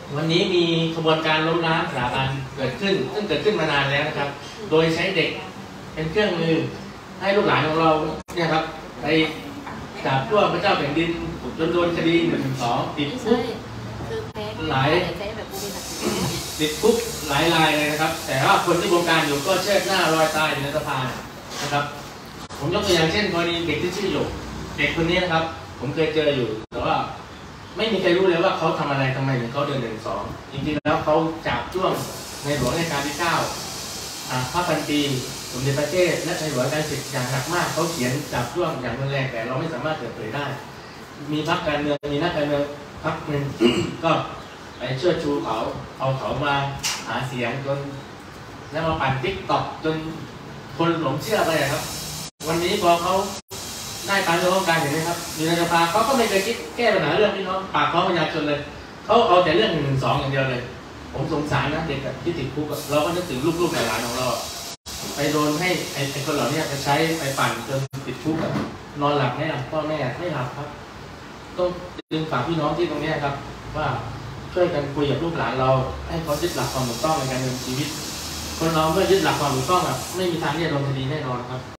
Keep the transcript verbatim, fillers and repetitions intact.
วันนี้มีขบวนการล้มล้างสถาบันเกิดขึ้นซึ่งเกิดขึ้นมานานแล้วนะครับ โดยใช้เด็กเป็นเครื่องมือให้ลูกหลานของเราเนี่ยครับไปจับตัวพระเจ้าแผ่นดินจนโดนคดีหนึ่งสองติดคุกหลายติดคุกหลายรายเลยนะครับแต่ว่าคนที่บงการอยู่ก็เชิดหน้ารอยตายอยู่ในสภานะครับผมยกตัวอย่างเช่นกรณีเด็กที่ชื่อหยกเด็กคนนี้นะครับผมเคยเจออยู่แต่ว่าไม่มีใครรู้เลยว่าเขาทำอะไรทำไมถึงเขาเดินหนึ่งสองจริงๆแล้วเขาจับจ้วงในหลวงรัชกาลที่เก้าพระพันปีสมเด็จพระเจ้าและในหลวงรัชกาลที่สิบอย่างหนักมากเขาเขียนจับจ้วงอย่างรุนแรงแต่เราไม่สามารถเปิดเผยได้มีพรรคการเมืองมีนักการเมืองพรรคหนึ่ง ก็ไปเชิดชูเขาเอาเขามาหาเสียงจนแล้วมาปั่นติ๊กต็อกจนคนหลงเชื่อไปครับวันนี้พอเขาได้ตามเรื่องการเห็นไหมครับมีในสภาเขาก็ไม่เคยคิดแก้ปัญหาเรื่องพี่น้องปากท้องประชาชนเลยเขาเอาแต่เรื่องหนึ่งหนึ่งสองอย่างเดียวเลยผมสงสารนะเด็กที่ติดคุกเราก็นึกถึงลูกๆหลานของเราไปโดนให้ไอ้คนเหล่านี้ไปใช้ไปปั่นจนติดคุกนอนหลับไหมล่ะพ่อแม่ไม่หลับครับต้องดึงฝากพี่น้องที่ตรงนี้ครับว่าช่วยกันคุยกับลูกหลานเราให้เขายึดหลักความถูกต้องในการดำเนินชีวิตคนเราเมื่อยึดหลักความถูกต้องอ่ะไม่มีทางที่จะโดนคดีแน่นอนครับ